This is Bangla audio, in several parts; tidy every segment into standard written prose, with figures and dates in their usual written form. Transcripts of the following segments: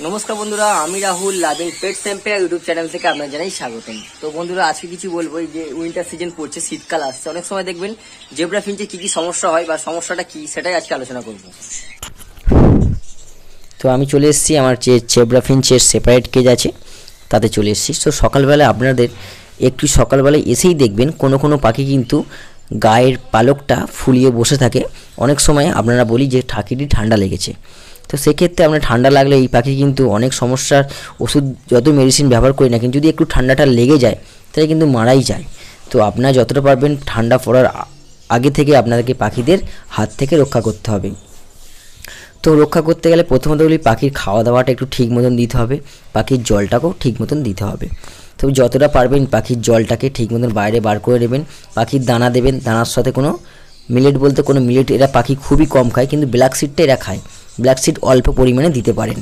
নমস্কার বন্ধুরা, আমি Rahul loving pets empire YouTube channel থেকে আপনাদের জানাই স্বাগতম। তো বন্ধুরা, আজকে কিছু বলবো। এই যে উইন্টার সিজন পড়ছে, শীতকাল আসছে, অনেক সময় দেখবেন জেব্রা ফিঞ্চে কি কি সমস্যা হয় বা সমস্যাটা কি, সেটাই আজকে আলোচনা করব। তো আমি চলে এসেছি আমার যে জেব্রা ফিঞ্চের সেপারেট কেজ আছে তাতে চলে এসেছি। তো সকালবেলা আপনাদের একটু সকালবেলায় এসেই দেখবেন কোনো কোনো পাখি কিন্তু গায়ের পালকটা ফুলিয়ে বসে থাকে। অনেক সময় আপনারা বলি যে ঠাকিটি ঠান্ডা লেগেছে। তো সেক্ষেত্রে আপনার ঠান্ডা লাগলে এই পাখি কিন্তু অনেক সমস্যার ওষুধ যত মেডিসিন ব্যবহার করি না, কিন্তু যদি একটু ঠান্ডাটা লেগে যায় তাহলে কিন্তু মারাই যায়। তো আপনারা যতটা পারবেন ঠান্ডা পড়ার আগে থেকে আপনাদেরকে পাখিদের হাত থেকে রক্ষা করতে হবে। তো রক্ষা করতে গেলে প্রথমত বলি পাখির খাওয়া দাওয়াটা একটু ঠিক মতন দিতে হবে, পাখির জলটাকেও ঠিক মতন দিতে হবে। তো যতটা পারবেন পাখির জলটাকে ঠিক মতন বাইরে বার করে নেবেন। পাখির দানা দেবেন, দানার সাথে কোনো মিলেট বলতে কোনো মিলেট এরা পাখি খুবই কম খায়, কিন্তু ব্ল্যাক সিডটা এরা খায়। ব্ল্যাক সিড অল্প পরিমাণে দিতে পারেন।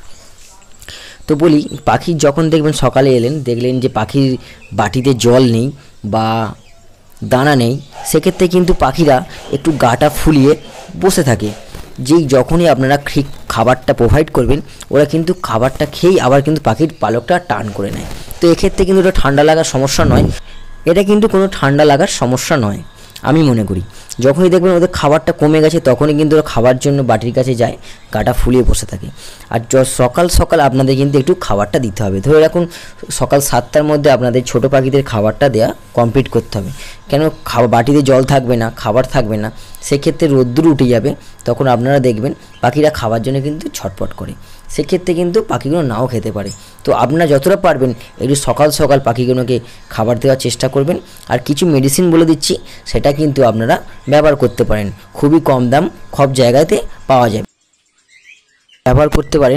তো বলি পাখির যখন দেখবেন সকালে এলেন দেখলেন যে পাখির বাটিতে জল নেই বা দানা নেই, সেক্ষেত্রে কিন্তু পাখিরা একটু গাটা ফুলিয়ে বসে থাকে। যেই যখনই আপনারা ঠিক খাবারটা প্রোভাইড করবেন ওরা কিন্তু খাবারটা খেয়েই আবার কিন্তু পাখির পালকটা টান করে নেয়। তো এক্ষেত্রে কিন্তু এটা ঠান্ডা লাগার সমস্যা নয়, এটা কিন্তু কোনো ঠান্ডা লাগার সমস্যা নয় আমি মনে করি। যখনই দেখবেন ওদের খাবারটা কমে গেছে তখনই কিন্তু ওরা খাবার জন্য বাটির কাছে যায়, গাটা ফুলিয়ে বসে থাকে। আর সকাল সকাল আপনাদের কিন্তু একটু খাবারটা দিতে হবে। ধরে রাখুন সকাল 7টার মধ্যে আপনাদের ছোটো পাখিদের খাবারটা দেওয়া কমপ্লিট করতে হবে। কেন বাটিতে জল থাকবে না, খাবার থাকবে না, সেক্ষেত্রে রোদ্দুর উঠে যাবে, তখন আপনারা দেখবেন পাখিরা খাবার জন্য কিন্তু ছটফট করে। সেক্ষেত্রে কিন্তু পাখিগুলো নাও খেতে পারে। তো আপনারা যতটা পারবেন একটু সকাল সকাল পাখিগুলোকে খাবার দেওয়ার চেষ্টা করবেন। আর কিছু মেডিসিন বলে দিচ্ছি, সেটা কিন্তু আপনারা ব্যবহার করতে পারেন, খুবই কম দাম, সব জায়গাতে পাওয়া যায়। ব্যবহার করতে পারেন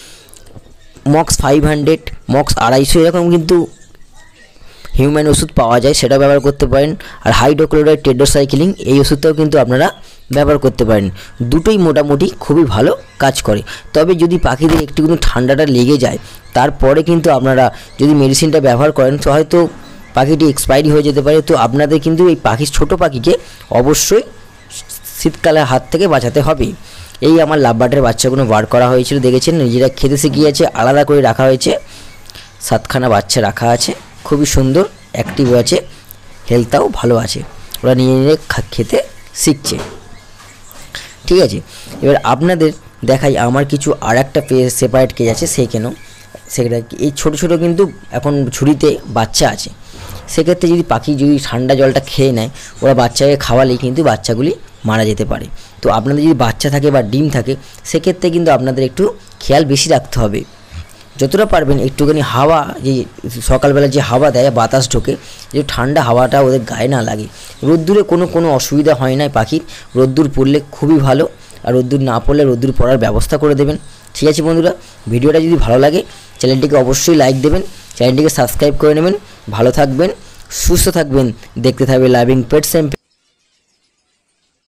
মক্স 500, মক্স 250, এরকম কিন্তু হিউম্যান ওষুধ পাওয়া যায়, সেটা ব্যবহার করতে পারেন। আর হাইড্রোক্লোরাইড টেট্রাসাইক্লিন এই ওষুধটাও কিন্তু আপনারা ব্যবহার করতে পারেন। দুটোই মোটামুটি খুবই ভালো কাজ করে। তবে যদি পাখিদের একটু কিন্তু ঠান্ডাটা লেগে যায় তারপরে কিন্তু আপনারা যদি মেডিসিনটা ব্যবহার করেন তো হয়তো পাখিটি এক্সপায়ারি হয়ে যেতে পারে। তো আপনাদের কিন্তু এই পাখির ছোটো পাখিকে অবশ্যই শীতকালের হাত থেকে বাঁচাতে হবে। এই আমার লাভবার্ডের বাচ্চাগুলো বার করা হয়েছিল, দেখেছেন নিজেরা খেতে শিখিয়েছে, আলাদা করে রাখা হয়েছে, 7খানা বাচ্চা রাখা আছে, খুবই সুন্দর অ্যাক্টিভ আছে, হেলথটাও ভালো আছে, ওরা নিয়ে নিয়ে খেতে শিখছে। ঠিক আছে, এবার আপনাদের দেখাই আমার কিছু আর একটা সেপারেট কেজ আছে সেইখানেও। সেটা এই ছোটো ছোটো কিন্তু এখন ঝুড়িতে বাচ্চা আছে। সেক্ষেত্রে যদি পাখি যদি ঠান্ডা জলটা খেয়ে নেয় ওরা বাচ্চাকে খাওয়ালেই কিন্তু বাচ্চাগুলি মারা যেতে পারে। তো আপনাদের যদি বাচ্চা থাকে বা ডিম থাকে সেক্ষেত্রে কিন্তু আপনাদের একটু খেয়াল বেশি রাখতে হবে। যতটা পারবেন একটুখানি হাওয়া, যে সকালবেলা যে হাওয়া দেয় বাতাস ঢোকে, যে ঠান্ডা হাওয়াটা ওদের গায়ে না লাগে। রোদ্দুরে কোনো অসুবিধা হয় না পাখির, রোদ্দুর পড়লে খুবই ভালো, আর রোদ্দুর না পড়লে রোদ্দুর পড়ার ব্যবস্থা করে দেবেন। ঠিক আছে বন্ধুরা, ভিডিওটা যদি ভালো লাগে চ্যানেলটিকে অবশ্যই লাইক দেবেন, চ্যানেলটিকে সাবস্ক্রাইব করে নেবেন। ভালো থাকবেন, সুস্থ থাকবেন, দেখতে থাকবে লাভিং পেটস এম্পায়ার।